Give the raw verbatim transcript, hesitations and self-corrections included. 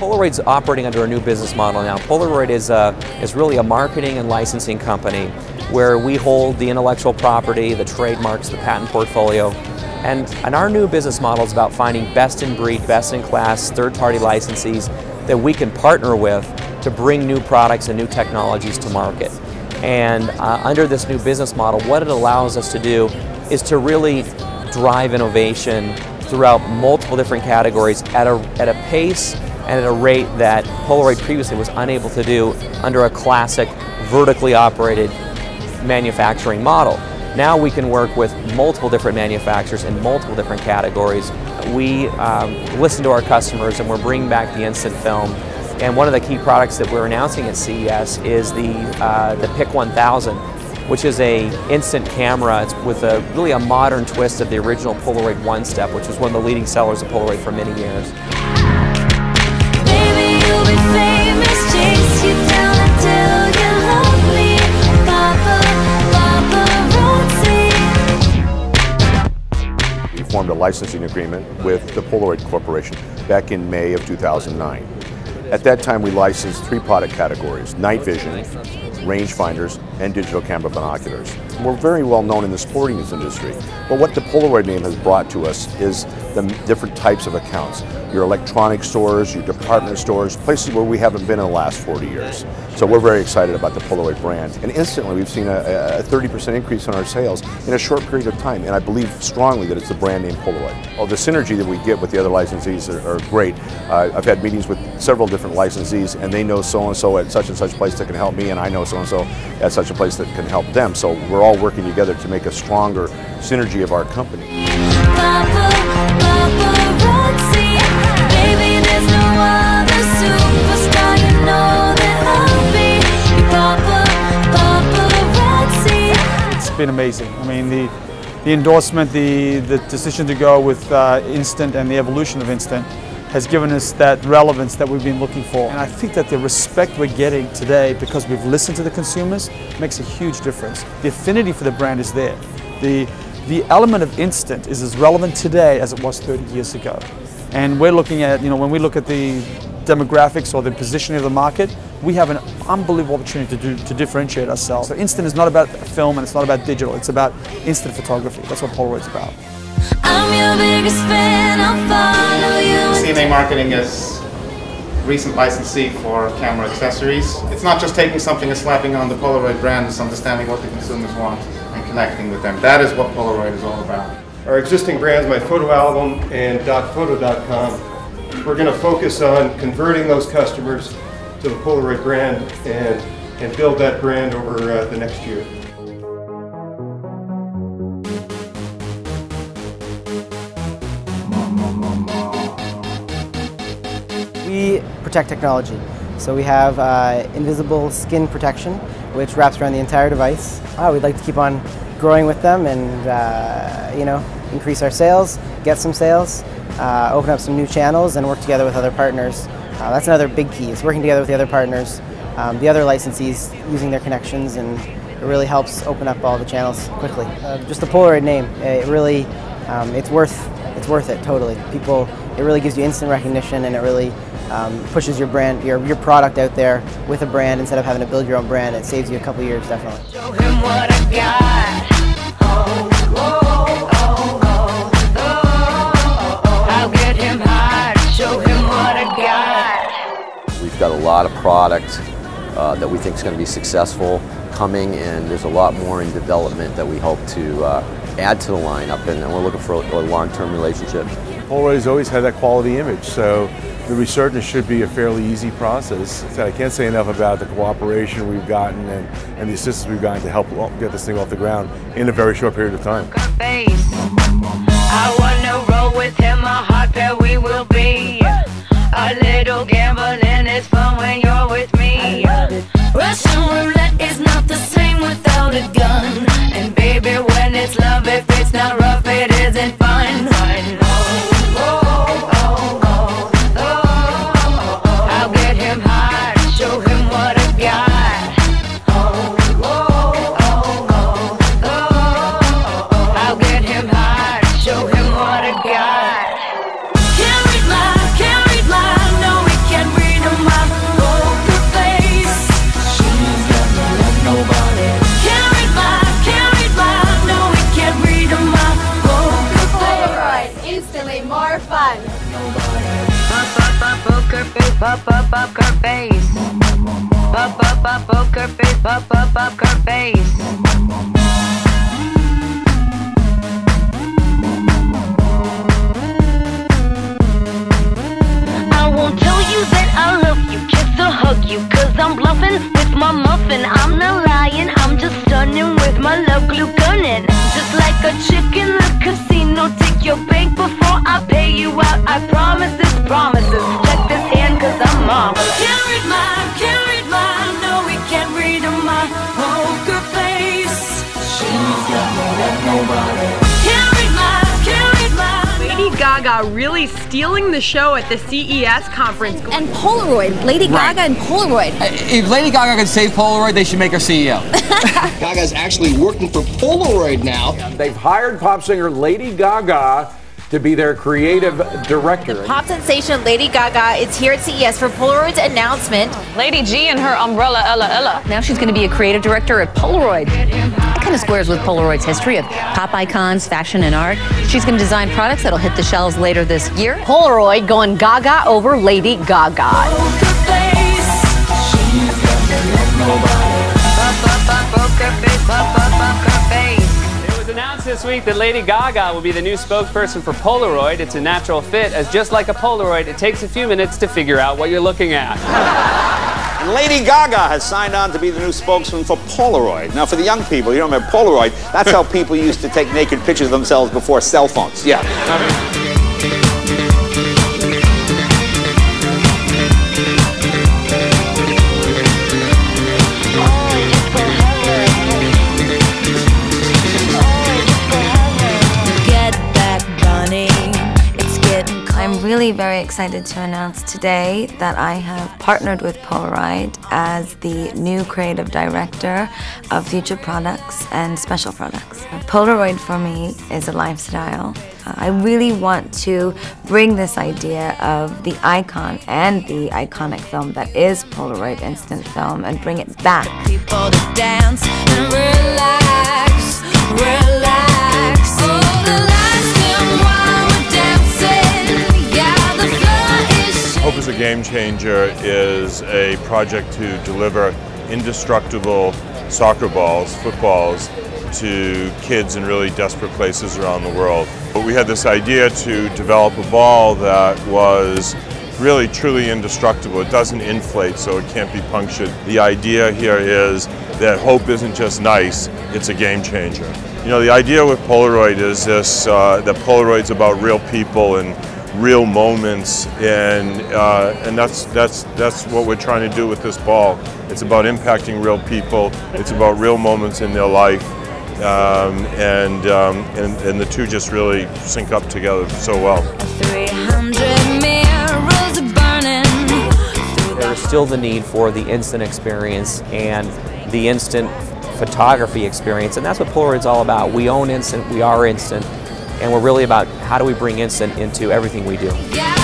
Polaroid's operating under a new business model now. Polaroid is, a, is really a marketing and licensing company where we hold the intellectual property, the trademarks, the patent portfolio. And, and our new business model is about finding best-in-breed, best-in-class third-party licensees that we can partner with to bring new products and new technologies to market. And uh, under this new business model, what it allows us to do is to really drive innovation throughout multiple different categories at a, at a pace and at a rate that Polaroid previously was unable to do under a classic vertically operated manufacturing model. Now we can work with multiple different manufacturers in multiple different categories. We um, listen to our customers and we're bringing back the instant film. And one of the key products that we're announcing at C E S is the, uh, the PIC one thousand, which is a instant camera. It's with a really a modern twist of the original Polaroid One Step, which was one of the leading sellers of Polaroid for many years. Baby, you'll be famous, chase you down until you love me. Papa, paparazzi. We formed a licensing agreement with the Polaroid Corporation back in May of two thousand nine. At that time, we licensed three product categories: night vision, rangefinders, and digital camera binoculars. We're very well known in the sporting goods industry, but what the Polaroid name has brought to us is the different types of accounts. Your electronic stores, your department stores, places where we haven't been in the last forty years. So we're very excited about the Polaroid brand. And instantly we've seen a thirty percent increase in our sales in a short period of time, and I believe strongly that it's the brand name Polaroid. Well, the synergy that we get with the other licensees are, are great. Uh, I've had meetings with several different licensees, and they know so-and-so at such and such place that can help me, and I know so-and-so at such a place that can help them. So we're all working together to make a stronger synergy of our company. Papa, paparazzi. Baby, there's no other superstar, you know that I'll be your Papa, paparazzi. It's been amazing. I mean, the, the endorsement, the, the decision to go with uh, Instant and the evolution of Instant has given us that relevance that we've been looking for. And I think that the respect we're getting today, because we've listened to the consumers, makes a huge difference. The affinity for the brand is there. The, the element of Instant is as relevant today as it was thirty years ago. And we're looking at, you know, when we look at the demographics or the positioning of the market, we have an unbelievable opportunity to, do, to differentiate ourselves. So Instant is not about film and it's not about digital, it's about instant photography. That's what Polaroid's about. I'm your biggest fan, I'll follow you. C M A Marketing is recent licensee for camera accessories. It's not just taking something and slapping on the Polaroid brand, it's understanding what the consumers want and connecting with them. That is what Polaroid is all about. Our existing brands, My Photo Album and dot photo dot com, we're going to focus on converting those customers to the Polaroid brand and, and build that brand over uh, the next year. We protect technology. So we have uh, invisible skin protection, which wraps around the entire device. Uh, we'd like to keep on growing with them and uh, you know, increase our sales, get some sales, uh, open up some new channels, and work together with other partners. Uh, that's another big key, is working together with the other partners, um, the other licensees, using their connections, and it really helps open up all the channels quickly. Uh, just the Polaroid name, it really, um, it's worth, it's worth it totally. People, it really gives you instant recognition, and it really um, pushes your brand, your your product out there with a brand instead of having to build your own brand. It saves you a couple years, definitely. Show him what I got. Oh, oh, oh, oh, oh, oh. I'll get him hot. Show him what I got. We've got a lot of product uh, that we think is going to be successful coming, and there's a lot more in development that we hope to uh, add to the lineup, and, and we're looking for a, a long-term relationship. Polaroid's always had that quality image, so the resurgence should be a fairly easy process. So I can't say enough about the cooperation we've gotten and, and the assistance we've gotten to help get this thing off the ground in a very short period of time. I wanna roll with him, a hot pair we will be. A little gambling is fun when you're with me. Russian roulette is not the same without a gun. And baby, when it's love, if it's not rough, it isn't fun. Can't read my, can't read my, no, we can't read. Pop up poker face. Pop up up poker face. Pop up poker face. I won't tell you that I love you, kiss or hug you, cause I'm bluffing with my muffin. I'm not lying, I'm just stunning with my love glue gunning. Just like a chick in the casino, take your bank before I pay you out. I promise this promises. Check this hand cause I'm marvelous. Can't read my, can't read my, no we can't read my poker face. She's got more than nobody. Can't read my, can't read my. Lady Gaga really stealing the show at the C E S conference. And Polaroid, Lady Right. Gaga and Polaroid. If Lady Gaga can save Polaroid, they should make her C E O. Gaga's actually working for Polaroid now. They've hired pop singer Lady Gaga to be their creative director. Pop sensation Lady Gaga is here at C E S for Polaroid's announcement. Lady G and her umbrella Ella Ella. Now she's going to be a creative director at Polaroid. That kind of squares with Polaroid's history of pop icons, fashion, and art. She's going to design products that'll hit the shelves later this year. Polaroid going Gaga over Lady Gaga. It was announced this week that Lady Gaga will be the new spokesperson for Polaroid. It's a natural fit, as just like a Polaroid, it takes a few minutes to figure out what you're looking at. And Lady Gaga has signed on to be the new spokesman for Polaroid. Now, for the young people, you don't remember Polaroid, that's how people used to take naked pictures of themselves before cell phones. Yeah. I'm really very excited to announce today that I have partnered with Polaroid as the new creative director of future products and special products. Polaroid for me is a lifestyle. Uh, I really want to bring this idea of the icon and the iconic film that is Polaroid Instant Film and bring it back. People to dance and relax, relax. Oh, the lights dim while we're dancing. Yeah, the floor is. Hope is a Game Changer is a project to deliver indestructible soccer balls, footballs, to kids in really desperate places around the world. But we had this idea to develop a ball that was really truly indestructible. It doesn't inflate, so it can't be punctured. The idea here is that hope isn't just nice, it's a game changer. You know, the idea with Polaroid is this, uh, that Polaroid's about real people and real moments, and uh, and that's that's that's what we're trying to do with this ball. It's about impacting real people. It's about real moments in their life, um, and, um, and and the two just really sync up together so well. three hundred mirrors burning. There's still the need for the instant experience and the instant photography experience, and that's what Polaroid's all about. We own instant, we are instant, and we're really about how do we bring instant into everything we do. Yeah.